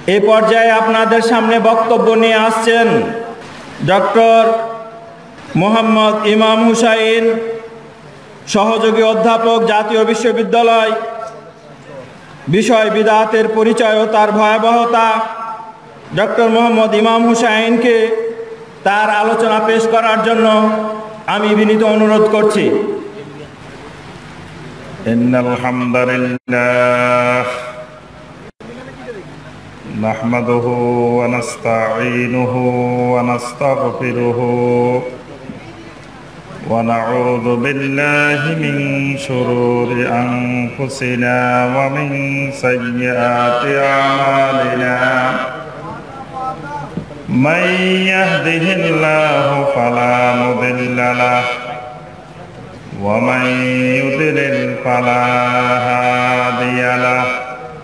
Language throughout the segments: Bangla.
এই পর্যায়ে আপনাদের সামনে বক্তব্য নিয়ে আসছেন ডক্টর মোহাম্মদ ইমাম হুসাইন, সহযোগী অধ্যাপক, জাতীয় বিশ্ববিদ্যালয়, বিষয় বিদআতের পরিচয় ও তার ভয়াবহতা। ডক্টর মোহাম্মদ ইমাম হুসাইনকে তার আলোচনা পেশ করার জন্য আমি বিনীত অনুরোধ করছি। ইন্নাল হামদালিল্লাহ নাহমাদুহু ওয়া নাস্তাঈনুহু ওয়া নাস্তাগফিরুহু ওয়া নাউযু বিল্লাহি মিন শুরুরি আনফুসিনা ওয়া মিন সাইয়্যাতি আমালিনা। মান ইয়াহদিহিল্লাহু ফালা মুদিল্লা লাহু ওয়া মান ইউদ্লিল ফালা হাদিয়া লাহু।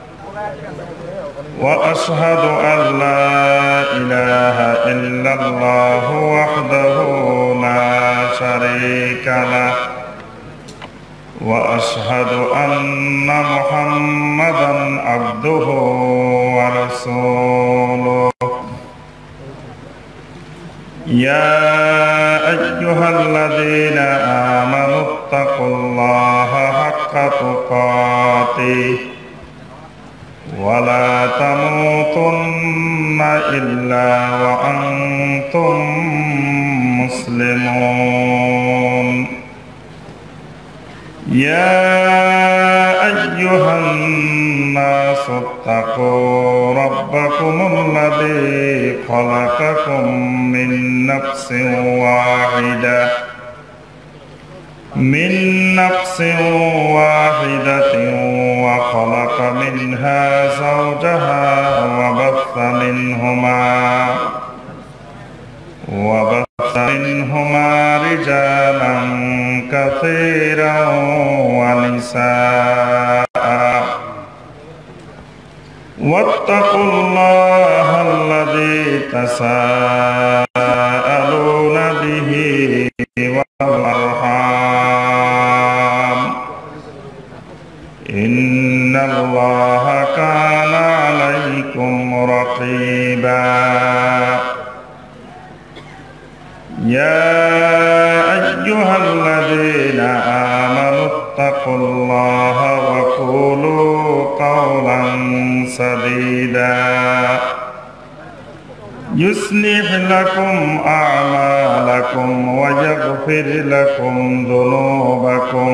وأشهد أن لا إله إلا الله وحده لا شريك له وأشهد أن محمدا عبده ورسوله. يا أيها الذين آمنوا اتقوا الله حق تقاته ولا تموتن إلا وأنتم مسلمون. يا أيها الناس اتقوا ربكم الذي خلقكم من نفس واحدة وخلق منها زوجها وبث منهما رجالا كثيرا ونساء. واتقوا الله الذي تساءلون به والأرحام إن الله كان عليكم رقيبا. يا أيها الذين آمنوا اتقوا الله وقولوا قولا سديدا يصلح لكم أعمالكم ويغفر لكم ذنوبكم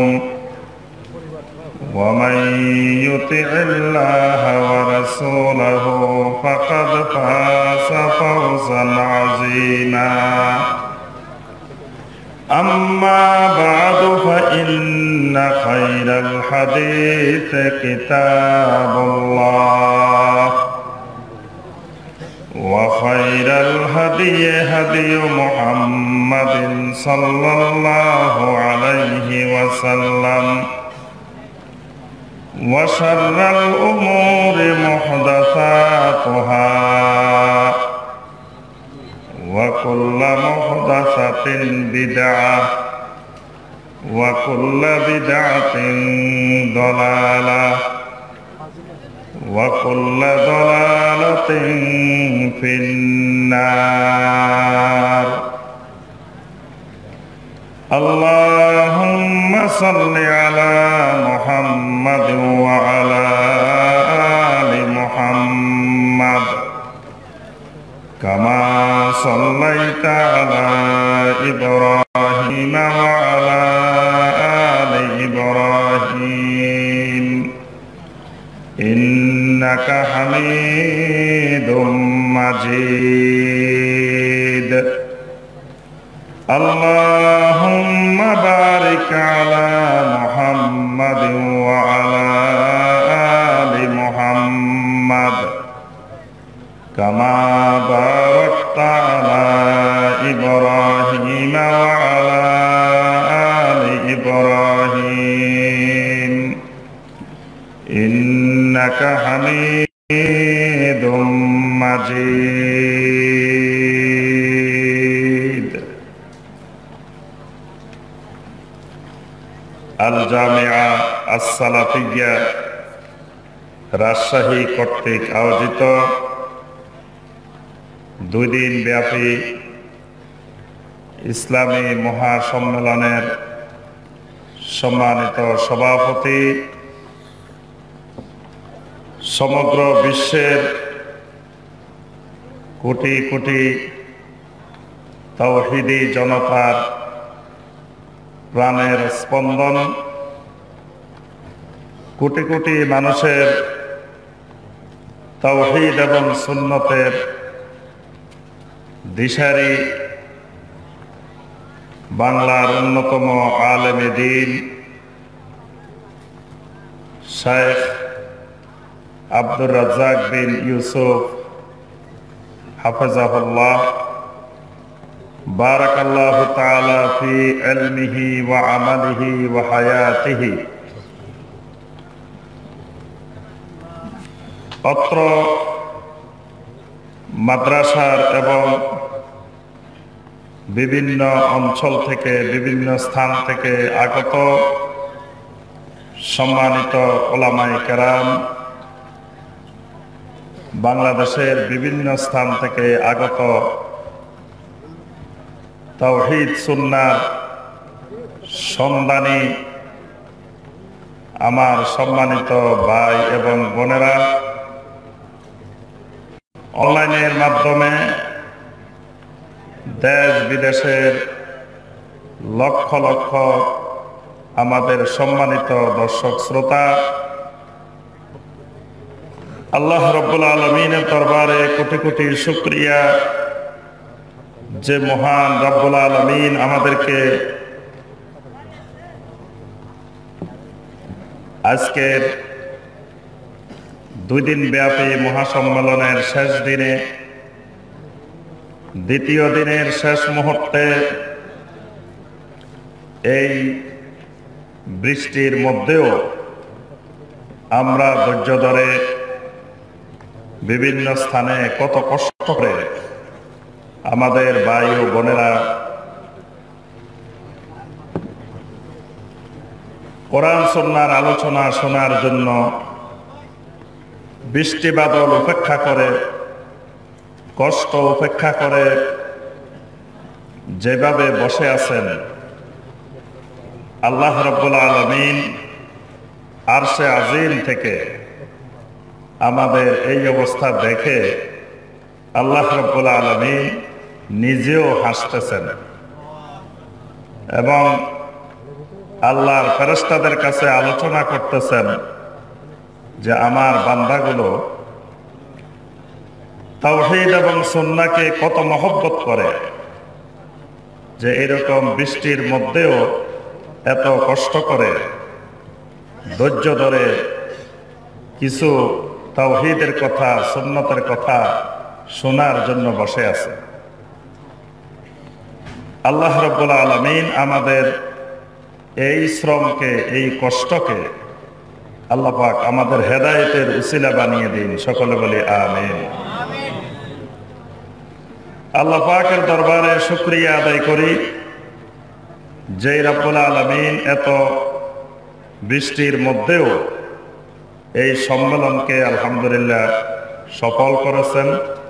ومن يطع الله ورسوله فقد فاز فوزا عظيما. أما بعد فإن خير الحديث كتاب الله وخير الهدي هدي محمد صلى الله عليه وسلم وشر الأمور محدثاتها وكل محدثة بدعة وكل بدعة ضلالة وكل ضلالة في النار. اللهم صل على محمد وعلى آل محمد كما صليت على إبراهيم وعلى آل إبراهيم إنك حميد مجيد. اللهم بارك على محمد وعلى آل محمد كما باركت على إبراهيم وعلى آل إبراهيم إنك حميد مجيد. আল জামিয়া আস সালাফিয়া রাজশাহী কর্তৃক আয়োজিত 2 দিন ব্যাপী ইসলামী মহাসম্মেলনের সম্মানিত সভাপতি, সমগ্র বিশ্বের কোটি কোটি তাওহীদি জনতার প্রাণের স্পন্দন, কোটি কোটি মানুষের তাওহীদ এবং সুন্নতের দিশারি, বাংলার অন্যতম আলেমে দ্বীন শেখ আব্দুর রাজ্জাক বিন ইউসুফ হাফিজাহুল্লাহ, বারাকাল্লাহু তাআলা ফি ইলমিহি ওয়া আমালিহি ওয়া হায়াতিহি। অত্র মাদ্রাসার এবং বিভিন্ন অঞ্চল থেকে, বিভিন্ন স্থান থেকে আগত সম্মানিত উলামায়ে কেরাম, বাংলাদেশের বিভিন্ন স্থান থেকে আগত তাওহীদ সুন্নাহর সন্ধানী আমার সম্মানিত ভাই এবং বোনেরা, অনলাইনের মাধ্যমে দেশ বিদেশের লক্ষ লক্ষ আমাদের সম্মানিত দর্শক শ্রোতা, আল্লাহ রাব্বুল আলামিনের দরবারে কোটি কোটি শুকরিয়া যে মহান রাব্বুল আলামিন আমাদেরকে আজকের 2 দিন ব্যাপী মহাসম্মেলনের শেষ দিনে, দ্বিতীয় দিনের শেষ মুহূর্তে এই বৃষ্টির মধ্যেও আমরা ধৈর্য ধরে বিভিন্ন স্থানে কত কষ্ট করে আমাদের ভাই ও বোনেরা কোরআন সুন্নাহর আলোচনা শোনার জন্য বৃষ্টি বাদল উপেক্ষা করে, কষ্ট উপেক্ষা করে যেভাবে বসে আছেন, আল্লাহ রাব্বুল আলামিন আরশে আজিম থেকে আমাদের এই অবস্থা দেখে আল্লাহ রাব্বুল আলামিন নিজেও হাসতেছেন এবং আল্লাহর ফেরেশতাদের কাছে আলোচনা করতেছেন যে আমার বান্দাগুলো তাওহীদ এবং সুন্নাহকে কত মহব্বত করে, যে এরকম বৃষ্টির মধ্যেও এত কষ্ট করে ধৈর্য ধরে কিছু তাওহীদের কথা, সুন্নতের কথা শোনার জন্য বসে আছে। আল্লাহ রাব্বুল আলামিন আমাদের এই শ্রমকে, এই কষ্টকে আল্লাহ পাক আমাদের হেদায়েতের উসিলা বানিয়ে দিন। সকলে বলি আমিন। আল্লাহ পাকের দরবারে শুকরিয়া আদায় করি যে রাব্বুল আলামিন এত বৃষ্টির মধ্যেও এই সম্মেলনকে আলহামদুলিল্লাহ সফল করেছেন।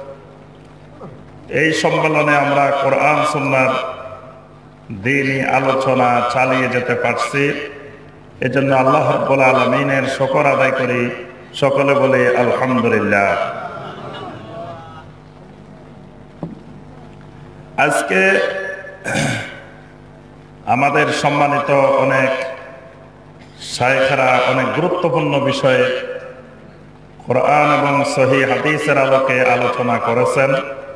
এই সম্মেলনে আমরা কোরআন সুন্নাহর দ্বীনি আলোচনা চালিয়ে যেতে পারছি, এজন্য আল্লাহ রাব্বুল আলামিনের শুকর আদায় করি। সকলে বলে আলহামদুলিল্লাহ। আজকে আমাদের সম্মানিত অনেক শায়েখরা অনেক গুরুত্বপূর্ণ বিষয়ে কোরআন এবং সহিহ হাদিসের আলোকে আলোচনা করেছেন।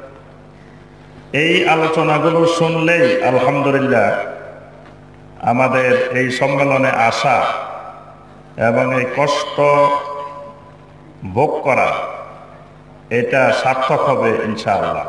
এই আলোচনাগুলো শুনলেই আলহামদুলিল্লাহ আমাদের এই সম্মেলনে আসা এবং এই কষ্ট ভোগ করা এটা সার্থক হবে ইনশাআল্লাহ।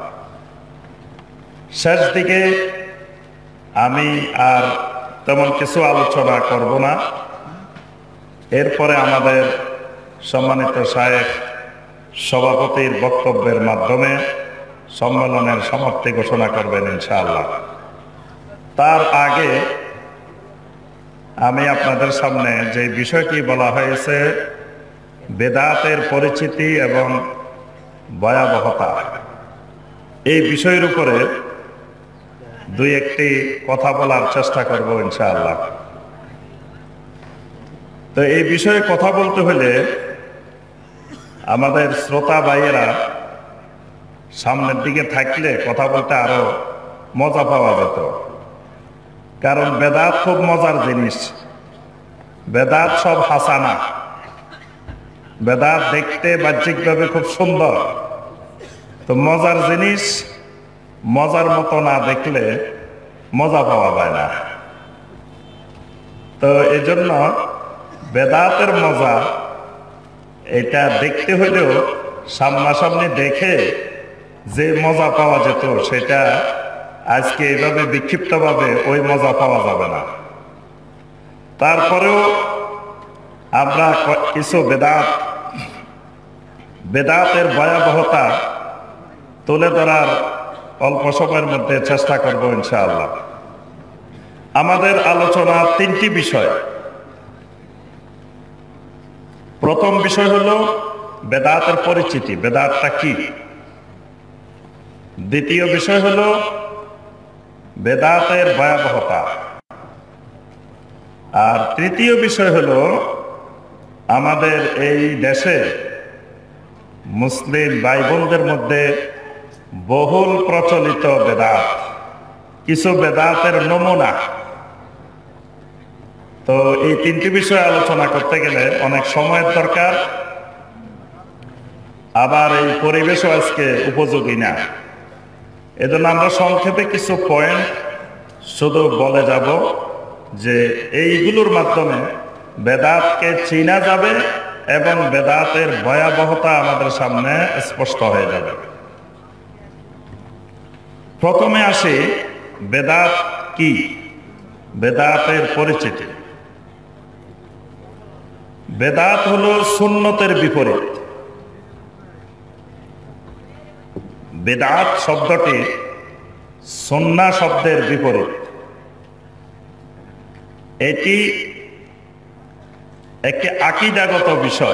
শেষ দিকে আমি আর তেমন কিছু আলোচনা করব না, এরপরে আমাদের সম্মানিত শায়েখ সভাপতির বক্তব্যের মাধ্যমে সম্মেলনের সমাপ্তি ঘোষণা করবেন ইনশাআল্লাহ। তার আগে আমি আপনাদের সামনে যে বিষয়টি বলা হয়েছে, বেদাতের পরিচিতি এবং ভয়াবহতা, এই বিষয়ের উপরে দুই একটি কথা বলার চেষ্টা করব ইনশাআল্লাহ। তো এই বিষয়ে কথা বলতে হলে আমাদের শ্রোতা ভাইয়েরা সামনের দিকে থাকলে কথা বলতে আরো মজা পাওয়া যেত। কারণ বেদাত খুব মজার জিনিস, বেদাত সব হাসানা, বেদাত দেখতে বাহ্যিকভাবে খুব সুন্দর, তো মজার জিনিস মজার মতো না দেখলে মজা পাওয়া যায় না। তো এই জন্য বেদাতের মজা এটা দেখতে হলেও সামনাসামনি দেখে যে মজা পাওয়া যেত সেটা আজকে এইভাবে বিক্ষিপ্তভাবে ওই মজা পাওয়া যাবে না। তারপরেও আমরা কিছু বেদাতের ভয়াবহতা তুলে ধরার অল্প সময়ের মধ্যে চেষ্টা করব ইনশাআল্লাহ। আমাদের আলোচনা তিনটি বিষয়। প্রথম বিষয় হলো বেদাতের পরিচিতি, বেদাতটা কি। দ্বিতীয় বিষয় হলো বেদাতের ভয়াবহতা। আর তৃতীয় বিষয় হলো আমাদের এই দেশে মুসলিম ভাই বোনদের মধ্যে বহুল প্রচলিত বেদাত, কিছু বেদাতের নমুনা। তো এই তিনটি বিষয়ে আলোচনা করতে গেলে অনেক সময়ের দরকার, আবার এই পরিবেশও আজকে উপযোগী না। এজন্য আমরা সংক্ষেপে কিছু পয়েন্ট শুধু বলে যাব যে এইগুলোর মাধ্যমে বেদাতকে চিনা যাবে এবং বেদাতের ভয়াবহতা আমাদের সামনে স্পষ্ট হয়ে যাবে। প্রথমে আসি বেদাত কি, বেদাতের পরিচিতি। বেদাত হলো সুন্নতের বিপরীত। বেদাত শব্দটি সুন্নাহ শব্দের বিপরীত। এটি একটি আকীদাগত বিষয়।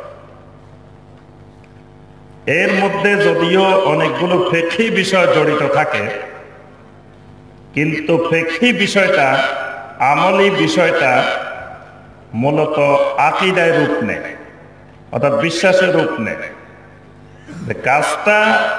এর মধ্যে যদিও অনেকগুলো ফিকহি বিষয় জড়িত থাকে, কিন্তু ফিকহি বিষয়টা, আমলি বিষয়টা মূলত আকীদায় রূপ নেয়, অর্থাৎ বিশ্বাসের রূপ নেয়। কাজটা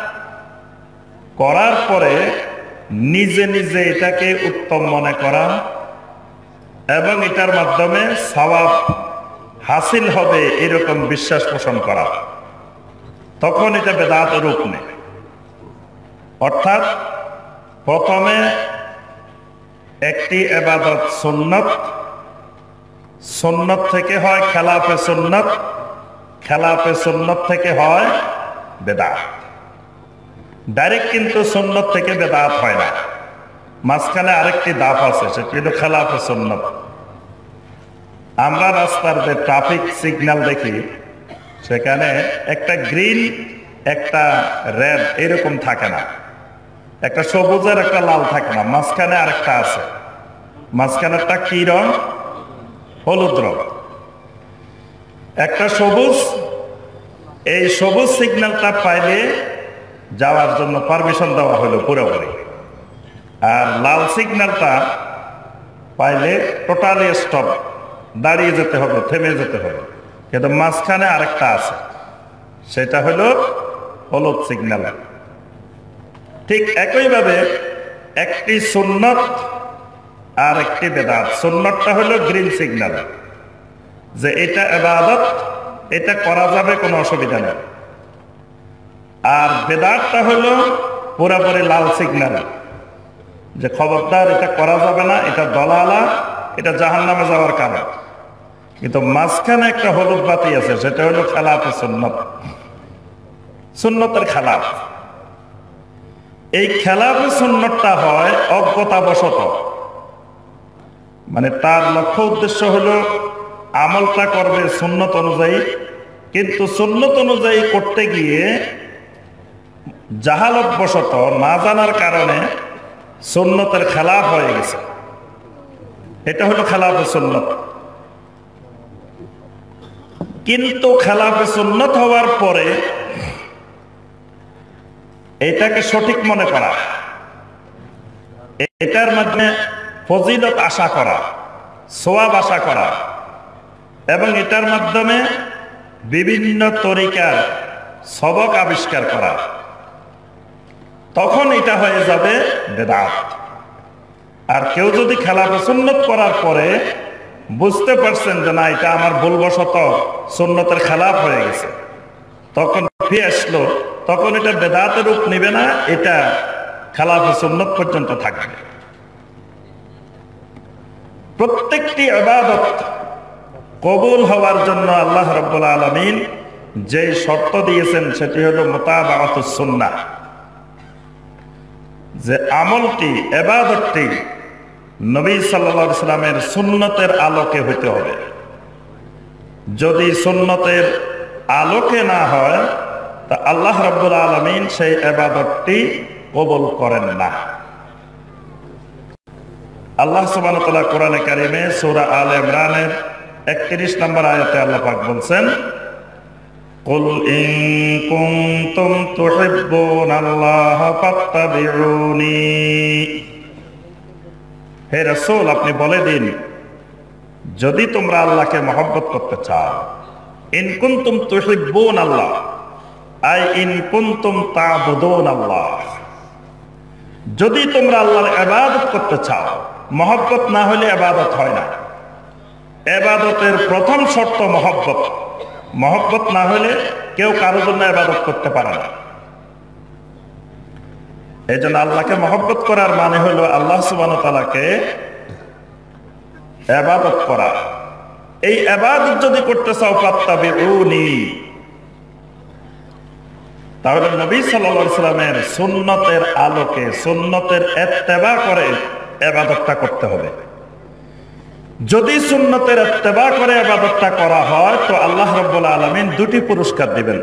করার পরে নিজে নিজে এটাকে উত্তম মনে করা এবং এটার মাধ্যমে সওয়াব হাসিল হবে এরকম বিশ্বাস পোষণ করা, তখন এটা বেদাতের রূপ নেয়। অর্থাৎ প্রথমে একটি ইবাদত সুন্নত, সুন্নত থেকে হয় খেলাফে সুন্নত, খেলাফে সুন্নত থেকে হয় বেদাত। ডাইরেক্ট কিন্তু সুন্নত থেকে বেদাত হয় না, মাঝখানে আরেকটি ধাপ আছে, সেটি হলো খেলাফে সুন্নত। আমরা রাস্তার যে ট্রাফিক সিগন্যাল দেখি সেখানে একটা গ্রিন একটা রেড এরকম থাকে না, একটা সবুজের একটা লাল থাকে না, মাঝখানে আরেকটা আছে। মাঝখানেরটা কি রং? হলুদ রং। একটা সবুজ, এই সবুজ সিগন্যালটা পাইলে যাওয়ার জন্য পারমিশন দেওয়া হলো পুরোপুরি, আর লাল সিগন্যালটা পাইলে টোটালি স্টপ, দাঁড়িয়ে যেতে হবে, থেমে যেতে হবে। কিন্তু মাঝখানে আরেকটা আছে, সেটা হলো হলুদ সিগন্যাল। ঠিক একইভাবে একটি সুন্নত আর একটি বেদাত। সুন্নতটা হলো গ্রিন সিগন্যাল, যে এটা ইবাদত, এটা করা যাবে, কোনো অসুবিধা নেই। আর বেদাতটা হলো পুরোপুরি লাল সিগন্যাল, যে খবরদার এটা করা যাবে না, এটা দলালা, এটা জাহান্নামে যাওয়ার কারণ। কিন্তু মাঝখানে একটা হলুদ বাতি আছে, সেটা হলো খেলাফে সুন্নত, সুন্নতের খেলাফ। এই খেলাফে সুন্নতটা হয় অজ্ঞতাবশত, মানে তার লক্ষ্য উদ্দেশ্য হলো আমলটা করবে সুন্নত অনুযায়ী, কিন্তু সুন্নত অনুযায়ী করতে গিয়ে জাহালতবশত, না জানার কারণে সুন্নতের খেলাফ হয়ে গেছে। এটা হলো খেলাফে সুন্নত। কিন্তু খেলাফে সুন্নত হওয়ার পরে এটাকে সঠিক মনে করা, এটার মাধ্যমে ফজিলত আশা করা, সোয়াব আশা করা, এবং এটার মাধ্যমে বিভিন্ন তরিকার সবক আবিষ্কার করা, তখন এটা হয়ে যাবে বেদাত। আর কেউ যদি খেলাফে সুন্নত করার পরে বুঝতে পারছেন যে না এটা আমার ভুলবশত সুন্নতের খেলাফ হয়ে গেছে, তখন ফিরে আসলো, তখন এটা বেদাতের রূপ নেবে না, এটা খেলাফে সুন্নত পর্যন্ত থাকবে। প্রত্যেকটি ইবাদত কবুল হওয়ার জন্য আল্লাহ রাব্বুল আলামিন যে শর্ত দিয়েছেন সেটি হলো মুতাবাআতুস সুন্নাহ, যে আমলটি, ইবাদতটি নবী সাল্লাল্লাহু আলাইহি সাল্লামের সুন্নতের আলোকে হইতে হবে। যদি সুন্নতের আলোকে না হয় তা আল্লাহ রাব্বুল আলামিন সেই ইবাদতটি কবুল করেন না। আল্লাহ সুবহানাহু ওয়া তাআলা কোরআনে কারিমে সূরা আলে ইমরানের 31 নম্বর আয়াতে আল্লাহ পাক বলছেন, কুল ইন কুনতুম তুহিব্বুনাল্লাহা ফাত্তাবিউনি। হে রাসূল, আপনি বলে দিন, যদি তোমরা আল্লাহকে মহব্বত করতে চাও, ইন কুনতুম তুহিব্বুনাল্লাহ আই ইন কুনতুম তা'বুদুনাল্লাহ, যদি তোমরা আল্লাহর ইবাদত করতে চাও, মহব্বত না হলে ইবাদত হয় না। ইবাদতের প্রথম শর্ত মহব্বত, মহব্বত না হলে কেউ কারোর জন্য ইবাদত করতে পারে না। এই জন্য আল্লাহকে মহব্বত করার মানে হলো আল্লাহ সুবহানাহু ওয়া তাআলাকে ইবাদত করা। এই ইবাদত যদি করতে চাও ফাত্তাবিউনি, তাহলে নবী সাল্লাল্লাহু আলাইহি সাল্লামের সুন্নতের আলোকে, সুন্নতের ইত্তেবা করে ইবাদতটা করতে হবে। যদি সুন্নতের ইত্তেবা করে ইবাদতটা করা হয় তো আল্লাহ রাব্বুল আলামিন দুটি পুরস্কার দিবেন।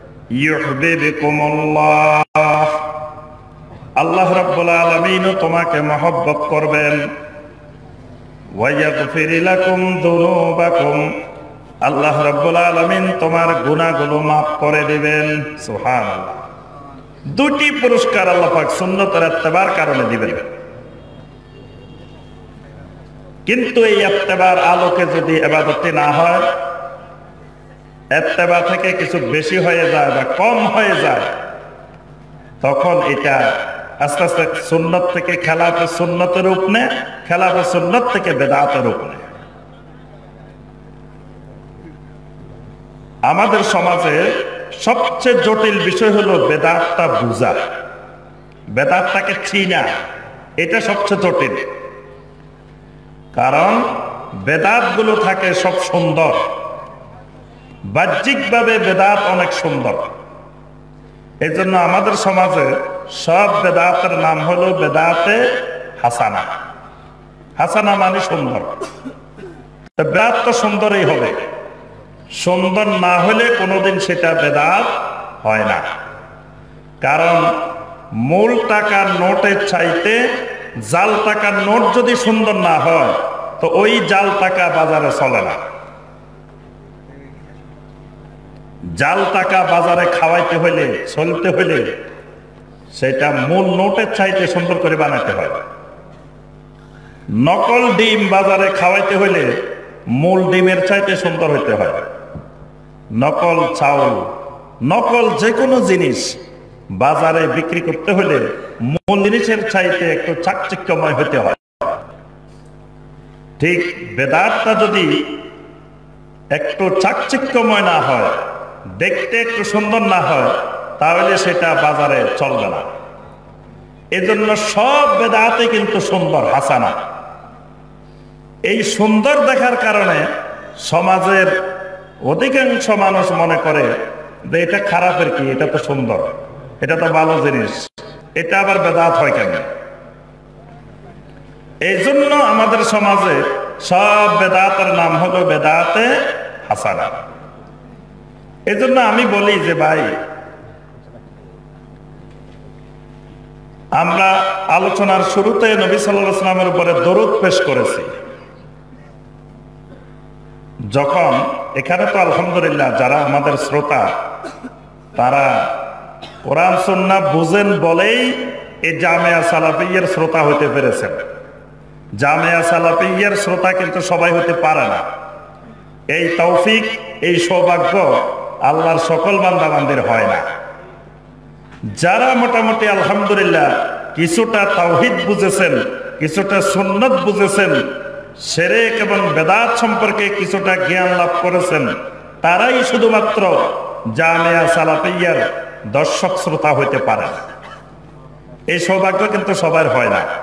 ইউহিব্বুকুমুল্লাহ, আল্লাহ রাব্বুল আলামিন তোমাকে মহব্বত করবেন। ওয়া ইয়াগফির লাকুম যুনুবাকুম, আল্লাহ রাব্বুল আলামিন তোমার গুনাহগুলো মাফ করে দিবেন। সুবহানাল্লাহ। দুটি পুরস্কার আল্লাহ পাক সুন্নতের ইত্তেবার কারণে দিবেন। কিন্তু এই ইত্তেবার আলোকে যদি ইবাদতটি না হয়, ইত্তেবা থেকে কিছু বেশি হয়ে যায় বা কম হয়ে যায়, তখন এটা আস্তে আস্তে সুন্নত থেকে খেলাফে সুন্নতের রূপ নেয়, খেলাফে সুন্নত থেকে বেদাতের রূপ নেয়। আমাদের সমাজে সবচেয়ে জটিল বিষয় হলো বেদাতটা বুঝা, বেদাতটাকে চিনা, এটা সবচেয়ে জটিল। কারণ বেদাত গুলো থাকে সব সুন্দর, বাহ্যিকভাবে বেদাত অনেক সুন্দর। এই জন্য আমাদের সমাজে সব বেদাতের নাম হলো বেদাতে হাসানা। হাসানা মানে সুন্দর। বেদাত তো সুন্দরই হবে, সুন্দর না হলে কোনোদিন সেটা বেদাত হয় না। কারণ মূল টাকার নোটের চাইতে জাল টাকার নোট যদি সুন্দর না হয় তো ওই জাল টাকা বাজারে চলে না। জাল টাকা বাজারে খাওয়াইতে হইলে, চলতে হইলে সেটা মূল নোটের চাইতে সুন্দর করে বানাতে হয়। নকল ডিম বাজারে খাওয়াইতে হইলে মূল ডিমের চাইতে সুন্দর হইতে হয়। নকল চাউল, নকল যে কোনো জিনিস বাজারে বিক্রি করতে হলে মূল জিনিসের চাইতে একটু চাকচিক্যময় হতে হয়। ঠিক বেদাতটা যদি একটু চাকচিক্যময় না হয়, দেখতে একটু সুন্দর না হয়, তাহলে সেটা বাজারে চলবে না। এজন্য সব বেদাতে কিন্তু সুন্দর, হাসানা। এই সুন্দর দেখার কারণে সমাজের অধিকাংশ মানুষ মনে করে যে এটা খারাপের কি, এটা তো সুন্দর, এটা তো ভালো জিনিস, এটা আবার বেদাত হয় কেন? এই জন্য আমাদের সমাজে সব বেদাতের নাম হলো বেদাতে হাসানা। এই জন্য আমি বলি যে ভাই, আমরা আলোচনার শুরুতে নবী সাল্লাল্লাহু আলাইহি ওয়াসাল্লামের উপরে দরুদ পেশ করেছি। যখন এখানে তো আলহামদুলিল্লাহ যারা আমাদের শ্রোতা, তারা কোরআন সুন্নাহ বুঝেন বলেই এই জামিয়া সালাফিয়ার শ্রোতা হতে পেরেছেন। জামিয়া সালাফিয়ার শ্রোতা কিন্তু সবাই হতে পারে না। এই তৌফিক, এই সৌভাগ্য আল্লাহর সকল বান্দাবান্দির হয় না। যারা মোটামুটি আলহামদুলিল্লাহ কিছুটা তাওহীদ বুঝেছেন, কিছুটা সুন্নাত বুঝেছেন, শিরক এবং বেদাত সম্পর্কে কিছুটা জ্ঞান লাভ করেছেন, তারাই শুধুমাত্র জামিয়া সালাফিয়ার দর্শক শ্রোতা হইতে পারে। এই সৌভাগ্য কিন্তু সবার হয় না।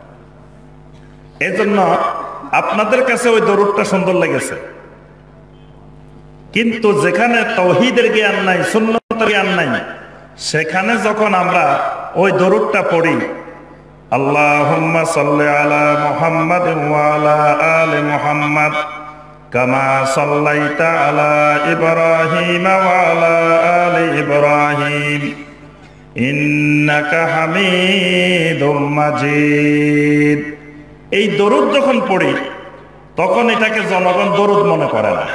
এই জন্য আপনাদের কাছে ওই দরুদটা সুন্দর লেগেছে, কিন্তু যেখানে তাওহীদের জ্ঞান নাই, সুন্নতের জ্ঞান নাই, সেখানে যখন আমরা ওই দরুদটা পড়ি, আল্লাহুম্মা সাল্লি আলা মুহাম্মাদ ওয়া আলা আলি মুহাম্মাদ কামা সাল্লাইতা আলা ইব্রাহিম ওয়া আলা আলি ইব্রাহিম ইন্নাকা হামিদুম মাজিদ, এই দরুদ যখন পড়ি তখন এটাকে জনগণ দরুদ মনে করে না।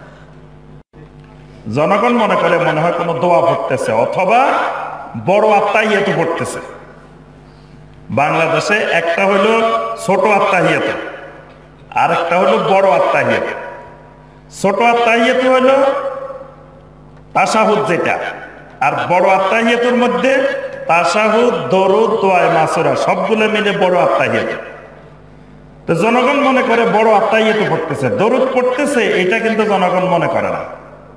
জনগণ মনে করে মনে হয় কোনো দোয়া পড়তেছে অথবা বড় আত্মাহিয়াত পড়তেছে। বাংলাদেশে একটা হলো ছোট আত্মাহিয়াত, আর একটা হলো বড় আত্মাহিয়াত। ছোট আত্মাহিয়াত হলো তাশাহুদ যেটা, আর বড় আত্মাহিয়াতের মধ্যে তাশাহুদ, দরুদ, দোয়া মাসুরা সবগুলো মিলে বড় আত্মাহিয়াত। তো জনগণ মনে করে বড় আত্মাহিয়াত পড়তেছে, দরুদ পড়তেছে, এটা কিন্তু জনগণ মনে করে না।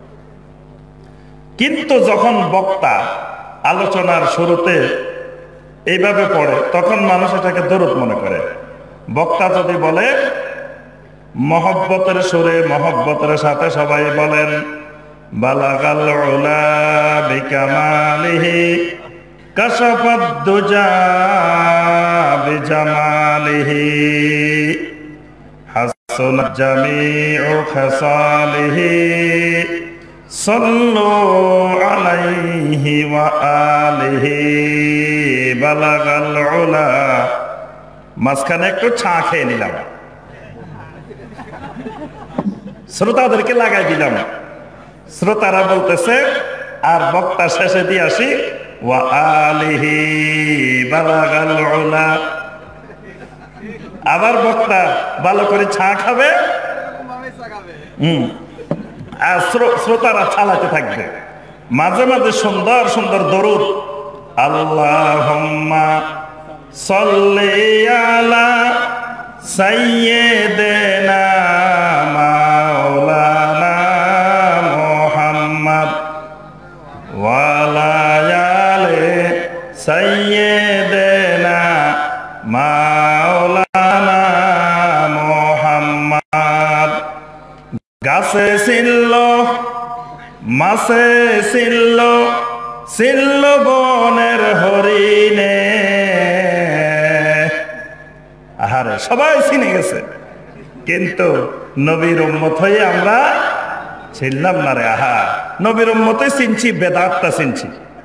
কিন্তু যখন বক্তা আলোচনার শুরুতে এইভাবে পড়ে তখন মানুষ এটাকে দরুদ মনে করে। বক্তা যদি বলে মহব্বতের সুরে, মহব্বতের সাথে সবাই বলেন বালাগাল উলা বিকামালিহি কাশাফাদ দুজা বিজামালিহি হাসুনাত জামিউ খাসালিহি সাল্লু আলাইহি ওয়া আলিহি বালাগাল উলা। মাঝখানে একটু চা খেয়ে নিলাম, শ্রোতাদেরকে লাগাই দিলাম। শ্রোতারা বলতেছে, আর বক্তা শেষে দিয়ে আসি ওয়া আলিহি বালাগাল উলা। আবার বক্তা ভালো করে চা খাবে, আর শ্রোতারা চালাতে থাকবে। মাঝে মাঝে সুন্দর সুন্দর দরুদ, আল্লাহুম্মা সাল্লি আলা সাইয়্যিদিনা মাওলানা মুহাম্মদ ওয়া আলা আলি সাইয়্যিদিনা মাওলানা মুহাম্মদ। গাছে ছিল মাছে ছিল, ছিল বনের হরিণে। আহারে, সবাই চিনে গেছে, কিন্তু নবীর উম্মত হয়ে আমরা চিনলাম না রে। আহা, নবীর উম্মতে চিনছি, বেদাতটা চিনছি।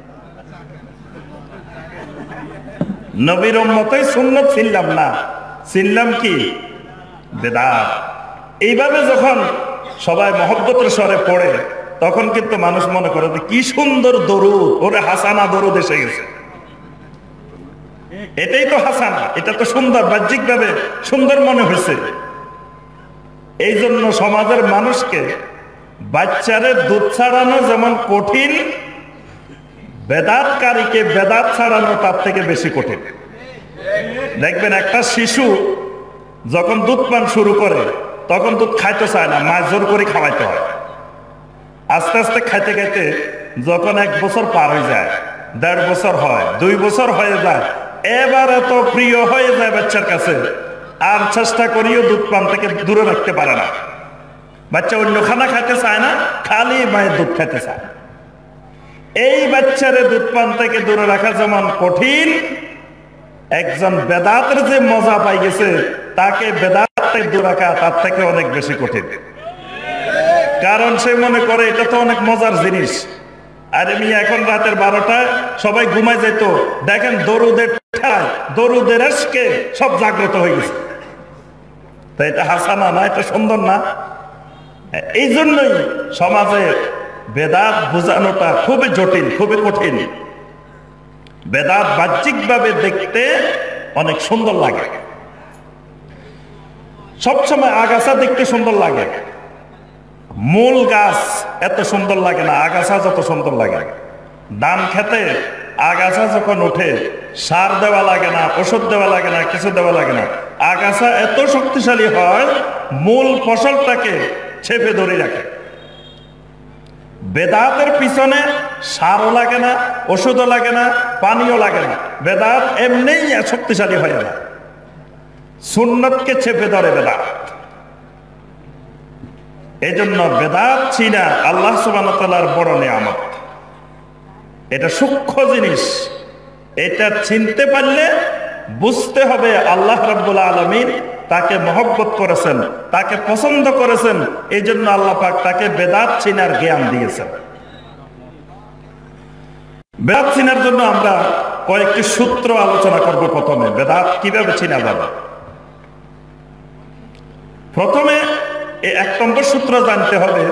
নবীর উম্মতে সুন্নত চিনলাম না, চিনলাম কি? বেদাত। এইভাবে যখন সবাই মহব্বতের স্বরে পড়ে তখন কিন্তু মানুষ মনে করে যে কি সুন্দর দরুদ, ওরে হাসানা দরুদ এসে গেছে। এটাই তো হাসানা, এটা তো সুন্দর, বাহ্যিকভাবে সুন্দর মনে হয়েছে। এই জন্য সমাজের মানুষকে বাচ্চারে দুধ ছাড়ানো যেমন কঠিন, বেদাতকারীকে বেদাত ছাড়ানো তার থেকে বেশি কঠিন। দেখবেন একটা শিশু যখন দুধ পান শুরু করে তখন দুধ খাইতে চায় না, মা জোর করে খাওয়াইতে হয়। আস্তে আস্তে খাইতে খাইতে যখন 1 বছর পার হয়ে যায়, 1.5 বছর হয়, 2 বছর হয়ে যায়, এবার এত প্রিয় হয়ে যায় বাচ্চার কাছে, আর চেষ্টা করিও দুধ পান থেকে দূরে রাখতে পারে না। বাচ্চা অন্য খানা খাইতে চায় না, খালি মায়ের দুধ খাইতে চায়। এই বাচ্চারে দুধ পান থেকে দূরে রাখা যেমন কঠিন, একজন বেদাতের যে মজা পাই গেছে তাকে বেদাত থেকে দূরে রাখা তার থেকে অনেক বেশি কঠিন। কারণ সে মনে করে এটা তো অনেক মজার জিনিস। আর এমনি এখন রাতের 12টায় সবাই ঘুমায় যেত, দেখেন দরুদের ঠায়, দরুদের এসকে সব জাগ্রত হয়ে গেছে। তাই এটা হাসানা না, এটা সুন্দর না। এই জন্যই সমাজে বেদাত বোঝানোটা খুবই জটিল, খুবই কঠিন। বেদাত বাহ্যিকভাবে দেখতে অনেক সুন্দর লাগে, সবসময় আগাছা দেখতে সুন্দর লাগে, মূল গাছ এত সুন্দর লাগে না, আগাছা যত সুন্দর লাগে। ধান খেতে আগাছা যখন উঠে সার দেওয়া লাগে না, ওষুধ দেওয়া লাগে না, কিছু দেওয়া লাগে না, আগাছা এত শক্তিশালী হয় মূল ফসলটাকে চেপে ধরে রাখে। বেদাতের পিছনে সারও লাগে না, ওষুধও লাগে না, পানিও লাগে না, বেদাত এমনিই শক্তিশালী হয়ে যায়, সুন্নতকে চেপে ধরে বেদাত। এই জন্য বেদাত চিনা আল্লাহ সুবহানাহু ওয়া তাআলার বড় নিয়ামত। এটা সূক্ষ্ম জিনিস, এটা চিনতে পারলে বুঝতে হবে আল্লাহ রাব্বুল আলামিন তাকে মহব্বত করেছেন, তাকে পছন্দ করেছেন, এই জন্য আল্লাহ পাক তাকে বেদাত চিনার জ্ঞান দিয়েছেন। বেদাত চিনার জন্য আমরা কয়েকটি সূত্র আলোচনা করব। প্রথমে বেদাত কিভাবে চিনা যাবে, প্রথমে এই 1 নম্বর সূত্র জানতে হবে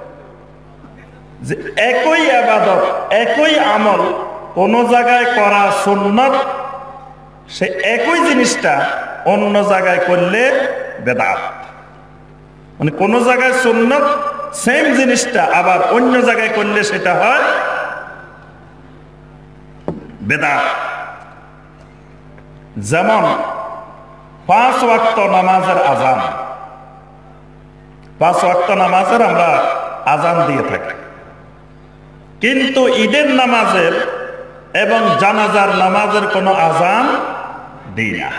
যে একই ইবাদত, একই আমল কোন জায়গায় করা সুন্নাত, সে একই জিনিসটা অন্য জায়গায় করলে বেদাত। মানে কোন জায়গায় সুন্নাত সেম জিনিসটা আবার অন্য জায়গায় করলে সেটা হয় বেদাত। যেমন 5 ওয়াক্ত নামাজের আযান, 5 ওয়াক্ত নামাজের আমরা আযান দিয়ে থাকি, কিন্তু ঈদের নামাজের এবং জানাজার নামাজের কোনো আযান দিই না।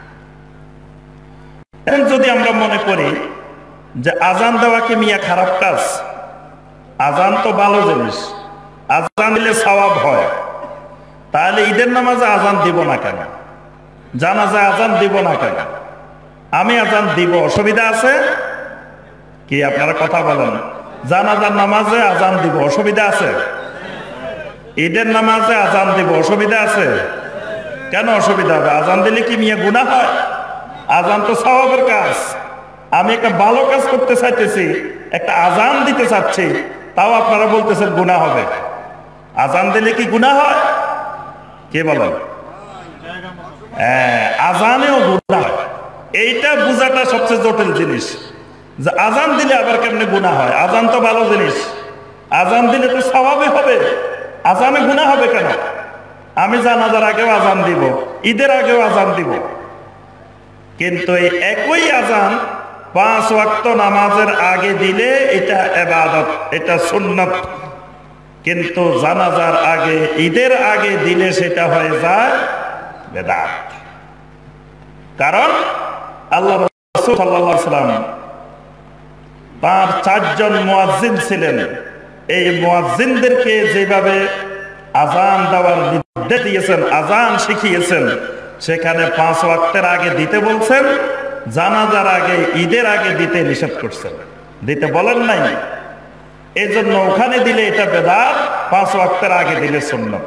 এখন যদি আমরা মনে করি যে আযান দেওয়া কি মিয়া খারাপ কাজ, আযান তো ভালো জিনিস, আযান দিলে সওয়াব হয়, তাহলে ঈদের নামাজে আযান দিব না কেন, জানাজায় আযান দিব না কেন? আমি আযান দিব, অসুবিধা আছে কি? আপনারা কথা বলেন। জানাজার নামাজে আযান দিব, অসুবিধা আছে? ঈদের নামাজে আযান দিব, অসুবিধা আছে? কেন অসুবিধা হবে? আযান দিলে কি মিয়া গুনাহ হয়? আযান তো সওয়াবের কাজ। আমি একটা ভালো কাজ করতে চাইতেছি, একটা আযান দিতে চাচ্ছি, তাও আপনারা বলতেছেন গুনাহ হবে। আযান দিলে কি গুনাহ হয়? কে বলেন? হ্যাঁ, আযানেও গুনাহ হয়। এইটা বোঝাটা সবচেয়ে জটিল জিনিস, যে আযান দিলে আবার কেমনে গুনাহ হয়? আযান তো ভালো জিনিস, আযান দিলে তো সওয়াবই হবে, আযানে গুনাহ হবে কেন? আমি জানাজার আগেও আযান দিব, ঈদের আগেও আযান দিব, কিন্তু এই একই আযান 5 ওয়াক্ত নামাজের আগে দিলে এটা ইবাদত, এটা সুন্নাত, কিন্তু জানাজার আগে, ঈদের আগে দিলে সেটা হয়ে যায় বেদাত। কারণ আল্লাহ রাসূল সাল্লাল্লাহু আলাইহি ওয়াসাল্লাম তার 4 জন মুয়াজ্জিন ছিলেন, এই মুয়াজ্জিনদেরকে যেভাবে আযান দেওয়ার নির্দেশ দিয়েছেন, আযান শিখিয়েছেন, সেখানে 5 ওয়াক্তের আগে দিতে বলছেন, জানাজার আগে, ঈদের আগে দিতে নিষেধ করছেন, দিতে বলেন নাই। এই জন্য ওখানে দিলে এটা বেদাত, 5 ওয়াক্তের আগে দিলে সুন্নাত।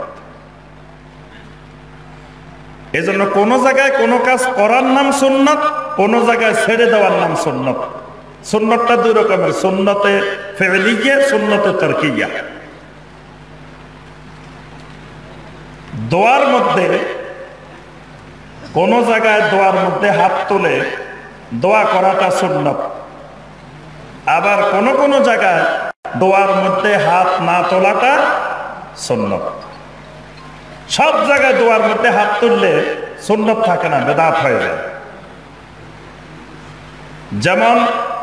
এই জন্য কোন জায়গায় কোন কাজ করার নাম সুন্নাত, কোন জায়গায় ছেড়ে দেওয়ার নাম সুন্নাত। সুন্নাতটা 2 রকমের, সুন্নতে ফি'লিয়া, সুন্নতে তারকিয়া। দোয়ার মধ্যে কোন জায়গায় দোয়ার মধ্যে হাত তুলে দোয়া করাটা সুন্নাত, আবার কোন কোন জায়গায় দোয়ার মধ্যে হাত না তোলাটা সুন্নাত। সব জায়গায় দোয়ার মধ্যে হাত তুললে সুন্নাত থাকে না, বেদাত হয়ে যায়। যেমন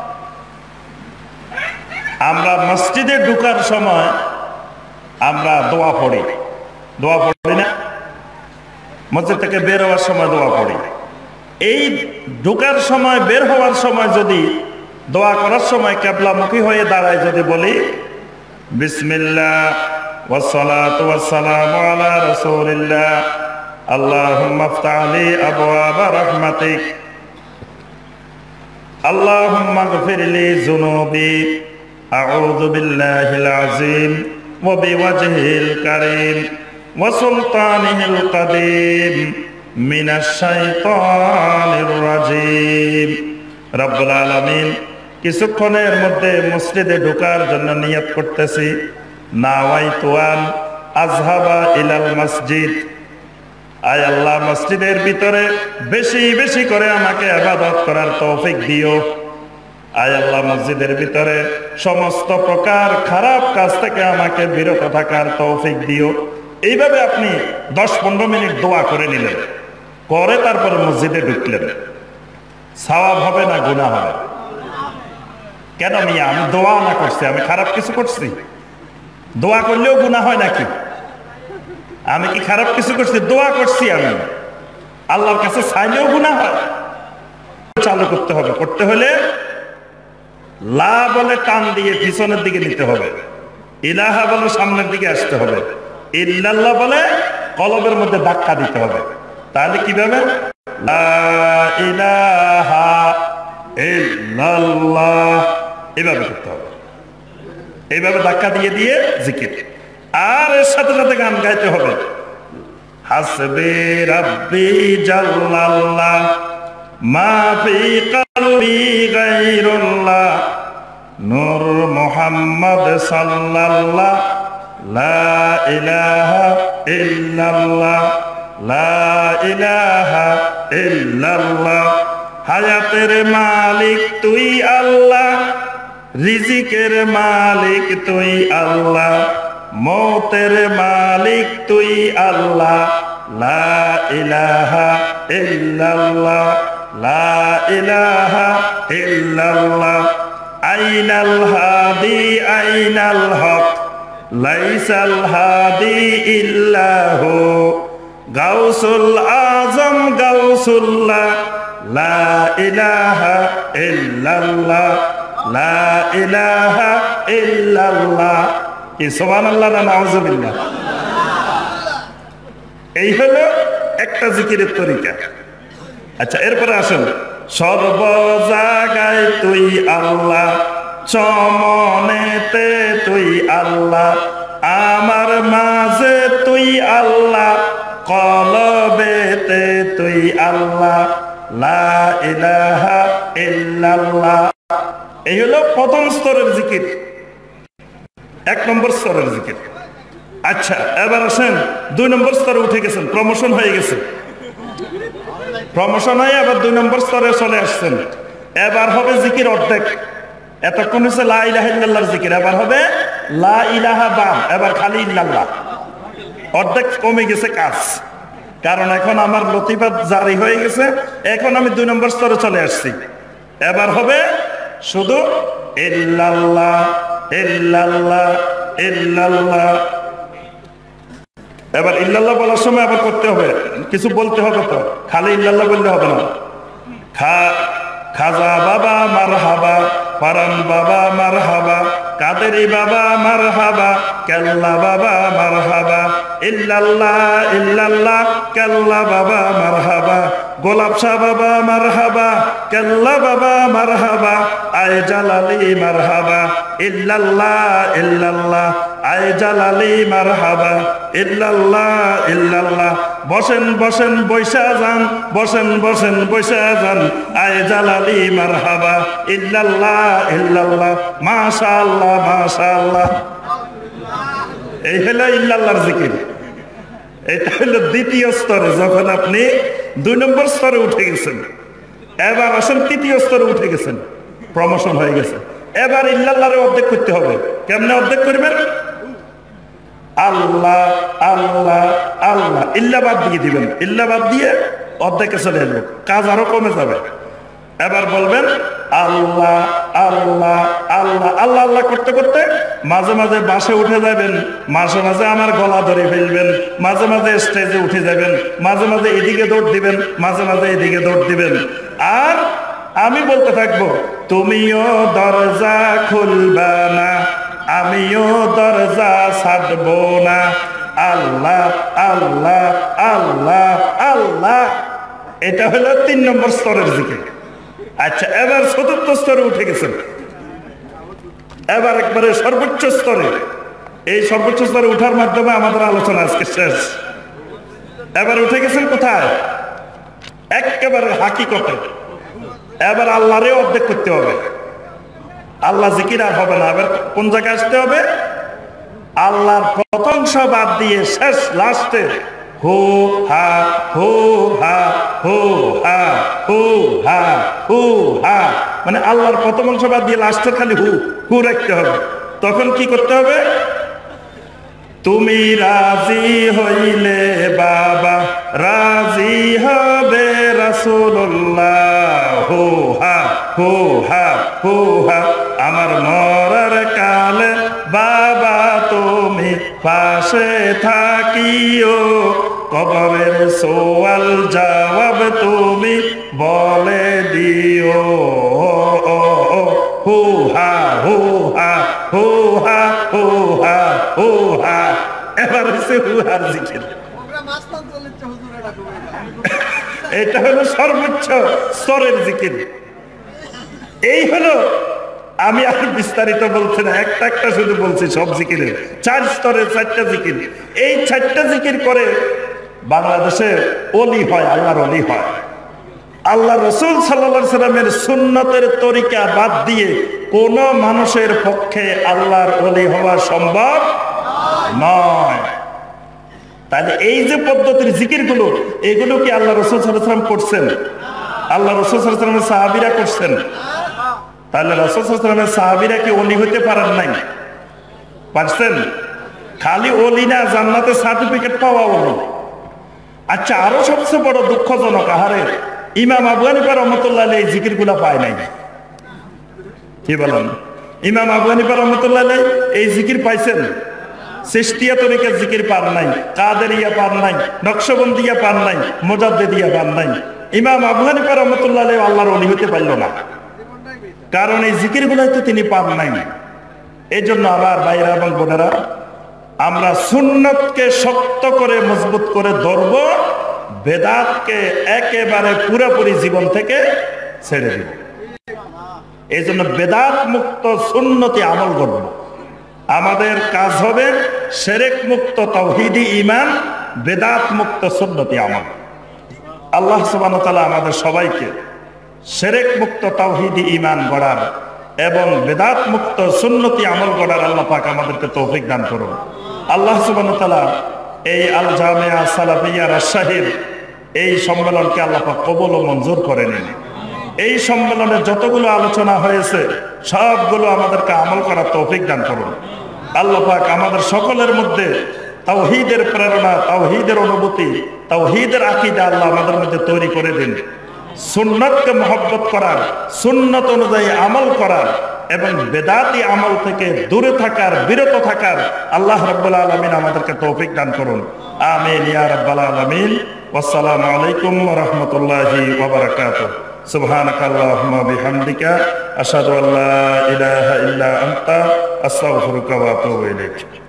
আমরা মসজিদে ঢোকার সময় আমরা দোয়া পড়ি, দোয়া পড়ি না? মসজিদ থেকে বের হওয়ার সময় দোয়া পড়ি। এই ঢোকার সময়, বের হওয়ার সময় যদি দোয়া করার সময় কিবলামুখী হয়ে দাঁড়ায় যদি বলি বিসমিল্লাহ ওয়াসসালাতু ওয়াসসালামু আলা রাসূলিল্লাহ আল্লাহুম্মা ইফতাহ লি আবওয়াবা রাহমাতিক আল্লাহুম্মা ইগফির লি যুনুবি আউযু বিল্লাহিল আযীম ওয়া বিওয়াজহিল কারীম ওয়া সুলতানিহিল কাদীম মিনাশ শাইতানির রাজীম। রব্বুল আলামিন কিছুক্ষণের মধ্যে মসজিদে ঢোকার জন্য নিয়ত করতেছি, নাওয়াইতু আন আযহাবা ইলাল মসজিদ আয় আল্লাহ মসজিদের ভিতরে বেশি বেশি করে আমাকে ইবাদত করার তৌফিক দিও। আয় আল্লাহ মসজিদের ভিতরে সমস্ত প্রকার খারাপ কাজ থেকে আমাকে বিরত থাকার তৌফিক দিও। এইভাবে আপনি 10-15 মিনিট দোয়া করে নিলেন, করে তারপরে মসজিদে ঢুকলেন। সওয়াব হবে না গুনাহ হবে? কেন মিয়া, আমি দোয়া না করছি, আমি খারাপ কিছু করছি? দোয়া করলেও গুনাহ হয় নাকি? আমি কি খারাপ কিছু করছি? দোয়া করছি আমি, আল্লাহর কাছে চাইলেও গুনাহ হয়। চালু করতে হবে, করতে হলে লা বলে টান দিয়ে পিছনের দিকে নিতে হবে, ইলাহা বলে সামনের দিকে আসতে হবে, ইল্লাল্লাহ বলে কলবের মধ্যে ধাক্কা দিতে হবে। তাহলে কিভাবে? লা ইলাহা ইল্লাল্লাহ এভাবে করতে হবে, এইভাবে ধাক্কা দিয়ে দিয়ে জিকির। আর এর সাথে সাথে গান গাইতে হবে, হাসবি রাব্বি জাল্লাল্লাহ মা ফি কলবি গায়রুল্লাহ নূর মুহাম্মদ সাল্লাল্লাহ লা ইলাহা ইল্লাল্লাহ লা ইলাহা ইল্লাল্লাহ। হায়াতের মালিক তুই আল্লাহ, রিজিকের মালিক তুই আল্লাহ, মৌতের মালিক তুই আল্লাহ লা ইলাহা ইল্লাল্লাহ লা ইলাহা ইল্লাল্লাহ। আইনাল হাদি আইনাল হক লাইসাল হাদি ইল্লাহু গাউসুল আজম গাউসুল্লাহ লা ইলাহা ইল্লাল্লাহ লা ইলাহা ইল্লাল্লাহ। কি সুবহানাল্লাহ না নাউযুবিল্লাহ? এই হলো একটা জিকিরের তরিকা। আচ্ছা, এরপরে আসেন, সর্ব জায়গায় তুই আল্লাহ, চমনেতে তুই আল্লাহ, আমার মাঝে তুই আল্লাহ, কলবেতে তুই আল্লাহ লা ইলাহা ইল্লাল্লাহ। এই হলো প্রথম স্তরের জিকির, 1 নম্বর স্তরের জিকির। আচ্ছা, এবার আসেন 2 নম্বর স্তরে উঠে গেছেন, প্রমোশন হয়ে গেছে, প্রমোশন হয়ে আবার 2 নম্বর স্তরে চলে আসছেন। এবার হবে জিকির অর্ধেক। এতক্ষণ হচ্ছে লা ইলাহা ইল্লাল্লাহর জিকির, এবার হবে লা ইলাহা বাম, এবার খালি ইল্লাল্লাহ। অর্ধেক কমে গেছে কাজ, কারণ এখন আমার লতিফা জারি হয়ে গেছে, এখন আমি 2 নম্বর স্তরে চলে আসছি। এবার হবে শুধু ইল্লাল্লাহ ইল্লাল্লাহ ইল্লাল্লাহ। এবার ইল্লাল্লাহ বলার সময় আবার করতে হবে, কিছু বলতে হবে, তো খালি ইল্লাল্লাহ বললে হবে না। খাজা বাবা মারহাবা, ফারান বাবা মারহাবা, কাদেরি বাবা মারহাবা, কেল্লা বাবা মারহাবা, ইল্লাল্লাহ ইল্লাল্লাহ কেল্লা বাবা মারহাবা, গোলাপ শাহ বাবা মারহাবা, কেল্লা বাবা মারহাবা, আয় জালালি মারহাবা, ইল্লাল্লাহ ইল্লাল্লাহ আয় জালালি মারহাবা, ইল্লাল্লাহ ইল্লাল্লাহ। বসেন বসেন বৈশা যান, বসেন বসেন বৈশা যান, আয় জালালি মারহাবা, ইল্লাল্লাহ ইল্লাল্লাহ মাশাআল্লাহ মাশাআল্লাহ। এই হলো ইল্লাল্লাহর জিকির। এটা হলো দ্বিতীয় স্তরে, যখন আপনি 2 নম্বর স্তরে উঠে গেছেন। এবার আসেন 3য় স্তরে উঠে গেছেন, প্রমোশন হয়ে গেছে। এবার ইল্লাল্লাহরে অর্ধেক করতে হবে। কেমনে অর্ধেক করবেন? আল্লাহ আল্লাহ আল্লাহ, ইল্লা বাদ দিয়ে দিবেন, ইল্লা বাদ দিয়ে অর্ধেকে চলে আসবে, কাজ আরো কমে যাবে। এবার বলবেন আল্লাহ আল্লাহ আল্লাহ আল্লাহ আল্লাহ করতে করতে মাঝে মাঝে বাসে উঠে যাবেন, মাঝে মাঝে আমার গলা ধরে ফেলবেন, মাঝে মাঝে স্টেজে উঠে যাবেন, মাঝে মাঝে এদিকে দৌড় দিবেন, মাঝে মাঝে এদিকে দৌড় দিবেন। আর আমি বলতে থাকবো, তুমিও দরজা খুলবা না, আমিও দরজা ছাড়বো না, আল্লাহ আল্লাহ আল্লাহ আল্লাহ। এটা হলো 3 নম্বর স্তরের জিকির। আচ্ছা, এবার 4র্থ স্তরে উঠে গেছেন, এবার একবারে সর্বোচ্চ স্তরে। এই সর্বোচ্চ স্তরে উঠার মাধ্যমে আমাদের আলোচনা আজকে শেষ। এবার উঠে গেছেন কোথায়? একেবারে হাকিকতে। এবার আল্লাহরে অর্ধেক করতে হবে, আল্লাহ জিকির আর হবে না। এবার কোন জায়গায় আসতে হবে? আল্লাহর প্রশংসা বাদ দিয়ে শেষ লাস্টে হু হা হু হা হু হা হু হা হু হা, মানে আল্লাহর প্রথম অংশ বাদ দিয়ে লাস্টের খালি হু হু রাখতে হবে। তখন কি করতে হবে? তুমি রাজি হইলে বাবা রাজি হবে রাসূলুল্লাহ, হু হা হু হা হু হা, আমার মরার কালে বাবা তুমি পাশে থাকিও, কবরের সওয়াল জবাব তুমি বলে দিও, হু হা হু হা হু হা হু হা হু হা। এবার হচ্ছে হু হার জিকির। এটা হলো সর্বোচ্চ স্তরের জিকির। এই হলো, আমি আর বিস্তারিত বলছি না, একটা একটা শুধু বলছি সব জিকিরের 4 স্তরের 4টা জিকির। এই 4টা জিকির করে বাংলাদেশে ওলি হয়, আল্লাহর ওলি হয়। আল্লাহ রসুল সাল্লাল্লাহু আলাইহি সাল্লামের সুন্নতের তরিকা বাদ দিয়ে কোন মানুষের পক্ষে আল্লাহর ওলি হওয়া সম্ভব নয়। তাহলে এই যে পদ্ধতির জিকিরগুলো, এগুলো কি আল্লাহ রসুল সাল্লাল্লাহু আলাইহি সাল্লাম করছেন? আল্লাহ রসুল সাল্লাল্লাহু আলাইহি সাল্লামের সাহাবীরা করছেন। তাহলে রাসূল সাল্লাল্লাহু আলাইহি সাল্লামের সাহাবীরা কি ওলি হতে পারেন নাই? পারছেন। খালি ওলি না, জান্নাতে সার্টিফিকেট পাওয়া ওলি। আচ্ছা, আরো সবচেয়ে বড় দুঃখজনক, আহারে ইমাম আবু হানিফা রাহমাতুল্লাহ আলাইহি এই জিকিরগুলো পায় নাই। কি বলেন? ইমাম আবু হানিফা রাহমাতুল্লাহ আলাইহি এই জিকির পাইছেন? চিশতিয়া তরিকার জিকির পান নাই, কাদেরিয়া পান নাই, নকশবন্দিয়া পান নাই, মুজাদ্দিদিয়া পান নাই। ইমাম আবু হানিফা রাহমাতুল্লাহ আলাইহি আল্লাহর ওলি হতে পারল না, কারণ এই জিকিরগুলোই তো তিনি পান নাই। এই জন্য আমার ভাইরা এবং বোনেরা, আমরা সুন্নতকে শক্ত করে মজবুত করে ধরব, বেদাতকে একেবারে পুরোপুরি জীবন থেকে ছেড়ে দিব। এই জন্য বেদাত মুক্ত সুন্নতি আমল করব। আমাদের কাজ হবে শিরক মুক্ত তাওহীদি ঈমান, বেদাত মুক্ত সুন্নতি আমল। আল্লাহ সুবহানাহু ওয়া তাআলা আমাদের সবাইকে শিরক মুক্ত তাওহীদি ঈমান গড়ার এবং বেদাত মুক্ত সুন্নতি আমল গড়ার আল্লাহ পাক আমাদেরকে তৌফিক দান করুন। আল্লাহ সুবহানাহু ওয়া তাআলা এই আল জামিয়া সালাফিয়া রাজশাহীর এই সম্মেলনকে আল্লাহ পাক কবুল ও মঞ্জুর করে নিন। এই সম্মেলনে যতগুলো আলোচনা হয়েছে সবগুলো আমাদেরকে আমল করার তৌফিক দান করুন। আল্লাহ পাক আমাদের সকলের মধ্যে তাওহীদের প্রেরণা, তাওহীদের অনুভূতি, তাওহীদের আকীদা আল্লাহ আমাদের মধ্যে তৈরি করে দিন। সুন্নতকে মহব্বত করার, সুন্নত অনুযায়ী আমল করার এবং বেদাতি আমল থেকে দূরে থাকার, বিরত থাকার আল্লাহ রাব্বুল আলামিন আমাদেরকে তৌফিক দান করুন। আমিন ইয়া রাব্বাল আলামিন। ওয়াসসালামু আলাইকুম ওয়া রাহমাতুল্লাহি ওয়া বারাকাতুহু। সুবহানাকাল্লাহুম্মা বিহামদিকা আশহাদু আল্লা ইলাহা ইল্লা আনতা আস্তাগফিরুকা ওয়া আতুবু ইলাইক।